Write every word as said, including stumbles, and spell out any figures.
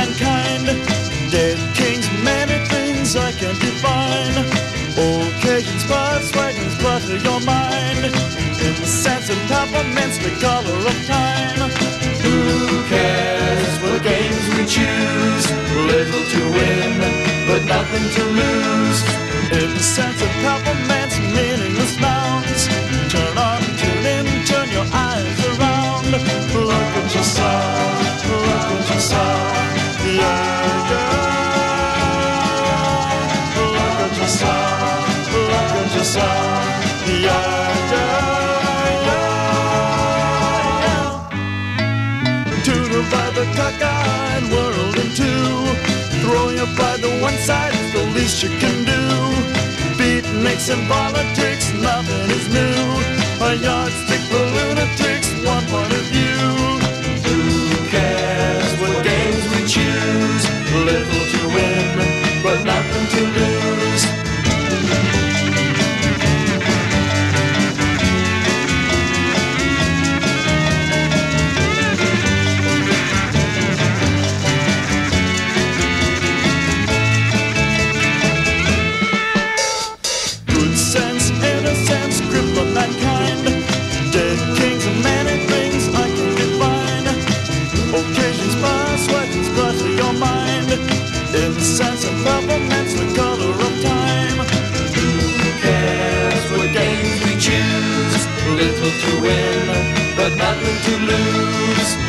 mankind. Dead kings, many things I can't define. Occasions, persuasions, clutter your mind. Incense and peppermints, the color of time. Who cares what games we choose? Little to win, but nothing to lose. Incense and peppermints, meaningless nouns. Turn on, tune in, turn your eyes around. Look at yourself, look at yourself, yeah, yeah. Look at yourself, look at yourself, yeah, yeah, yeah. To divide the cockeyed world in two. Throw your pride to one side, it's the least you can do. Beatniks and politics, nothing is new. A yardstick for lunatics, one point of view. Who cares what games we choose? Little to win, but nothing to lose. Sense, innocence, cripplin mankind. Dead kings and many things I can define. Occasions, persuasions, clutter your mind. Incense and peppermints, the color of time. Who cares what games we choose? Little to win, but nothing to lose.